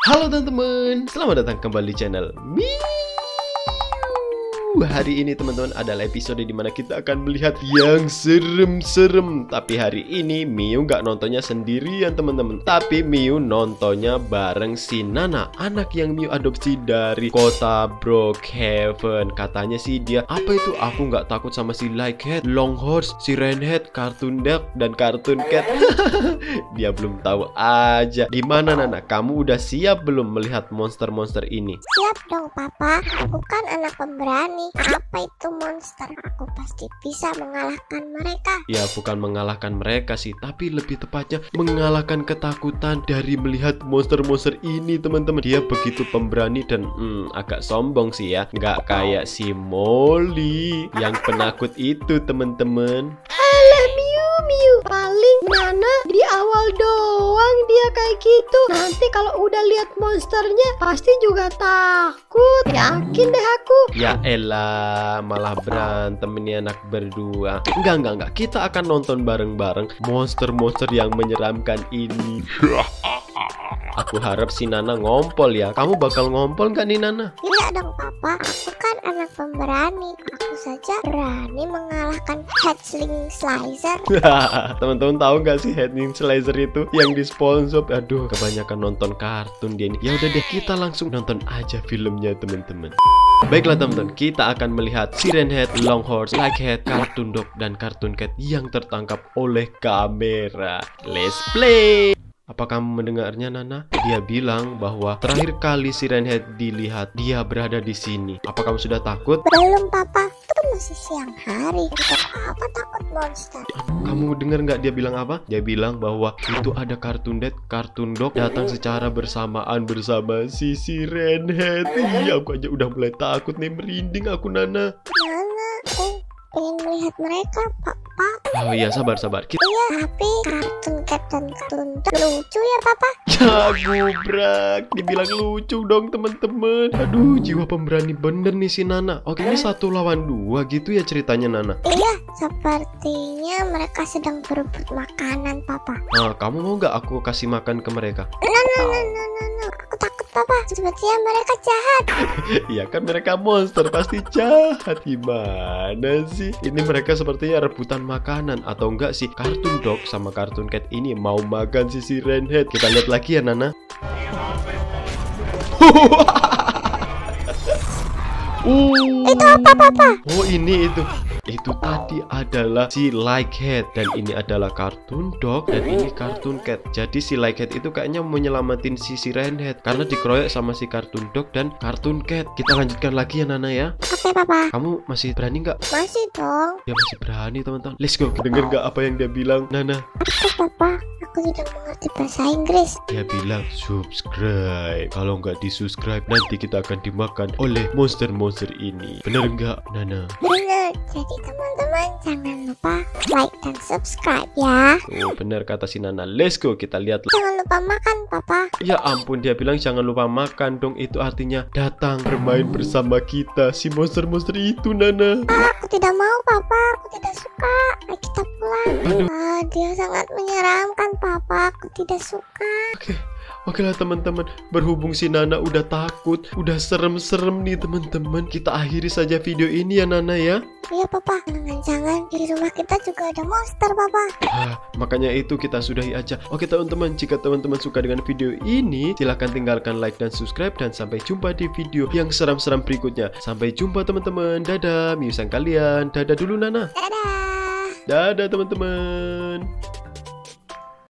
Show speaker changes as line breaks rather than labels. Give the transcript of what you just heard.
Halo teman-teman, selamat datang kembali di channel Miu. Hari ini teman-teman adalah episode dimana kita akan melihat yang serem-serem. Tapi hari ini Miu nggak nontonnya sendirian teman-teman, tapi Miu nontonnya bareng si Nana, anak yang Miu adopsi dari kota Brookhaven. Katanya sih dia, apa itu, aku nggak takut sama si Likehead, Longhorse, si Renhead, Cartoon Dog, dan Cartoon Cat. Dia belum tahu aja. Gimana Nana, kamu udah siap belum melihat monster-monster ini?
Siap dong Papa, aku kan anak pemberani. Apa itu monster? Aku pasti bisa mengalahkan mereka.
Ya bukan mengalahkan mereka sih, tapi lebih tepatnya mengalahkan ketakutan dari melihat monster-monster ini teman-teman. Dia begitu pemberani dan agak sombong sih ya. Nggak kayak si Molly yang penakut itu teman-teman.
Alah Miu, paling Nana di awal doang dia kayak gitu. Nanti kalau udah lihat monsternya pasti juga takut. Yakin deh aku.
Ya elah, malah berantem ini anak berdua. Enggak. Kita akan nonton bareng-bareng monster-monster yang menyeramkan ini. Aku harap si Nana ngompol ya. Kamu bakal ngompol nggak nih Nana?
Tidak dong Papa, aku kan anak pemberani. Aku saja berani mengalahkan Headling Slicer.
Teman-teman tahu nggak sih Headling Slicer itu yang di SpongeBob? Aduh, kebanyakan nonton kartun dia ini. Ya udah deh, kita langsung nonton aja filmnya teman-teman. Baiklah teman-teman, kita akan melihat si Renhead, Longhorse, Likehead, Cartoon Dog, dan Cartoon Cat yang tertangkap oleh kamera. Let's play! Apa kamu mendengarnya Nana? Dia bilang bahwa terakhir kali si Renhead dilihat dia berada di sini. Apa kamu sudah takut?
Belum Papa, itu masih siang hari. Untuk apa takut monster?
Kamu dengar nggak dia bilang apa? Dia bilang bahwa itu ada Cartoon Dad, Cartoon Dog datang secara bersamaan bersama si Renhead. Iya, aku aja udah mulai takut nih, merinding aku Nana.
Mana? Aku pengen melihat mereka Papa.
Oh iya, sabar.
Iya, tapi Cartoon Cat dan Cartoon Dog lucu ya Papa.
Ya gubrak, dibilang lucu dong teman-teman. Aduh, jiwa pemberani bener nih si Nana. Oke, ini 1 lawan 2 gitu ya ceritanya Nana.
Iya, sepertinya mereka sedang berebut makanan Papa.
Nah, kamu mau nggak aku kasih makan ke mereka?
No, aku takut Papa. Sepertinya mereka jahat.
Iya kan, mereka monster pasti jahat. Gimana sih? Ini mereka sepertinya rebutan makanan. Atau enggak sih Cartoon Dog sama Cartoon Cat ini mau makan si Renhead. Kita lihat lagi ya Nana.
Itu apa Papa?
Oh ini itu tadi adalah si Likehead dan ini adalah Cartoon Dog dan ini Cartoon Cat. Jadi si Likehead itu kayaknya mau nyelamatin si Renhead karena dikeroyok sama si Cartoon Dog dan Cartoon Cat. Kita lanjutkan lagi ya Nana ya.
Oke Papa.
Kamu masih berani nggak?
Masih dong.
Ya masih berani teman-teman. Let's go. Dengar nggak apa yang dia bilang Nana?
Apa Papa? Aku tidak mengerti bahasa Inggris.
Dia bilang subscribe. Kalau nggak di subscribe nanti kita akan dimakan oleh monster-monster ini. Bener nggak Nana?
Bener. Jadi teman-teman jangan lupa like dan subscribe ya.
Oh bener kata si Nana. Let's go, kita lihat.
Jangan lupa makan Papa.
Ya ampun, dia bilang jangan lupa makan dong. Itu artinya datang bermain bersama kita, si monster-monster itu Nana.
Aku tidak mau Papa. Aku tidak suka. Ayo kita pulang. Dia sangat menyeramkan Papa. Aku tidak suka.
Oke lah teman-teman, berhubung si Nana udah takut, udah serem-serem nih teman-teman, kita akhiri saja video ini ya Nana ya.
Iya Papa, jangan-jangan di rumah kita juga ada monster Papa.
Makanya itu kita sudahi aja. Oke teman-teman, jika teman-teman suka dengan video ini, silahkan tinggalkan like dan subscribe. Dan sampai jumpa di video yang seram-seram berikutnya. Sampai jumpa teman-teman, dadah, Miu sayang kalian. Dadah dulu Nana.
Dadah.
Dadah teman-teman.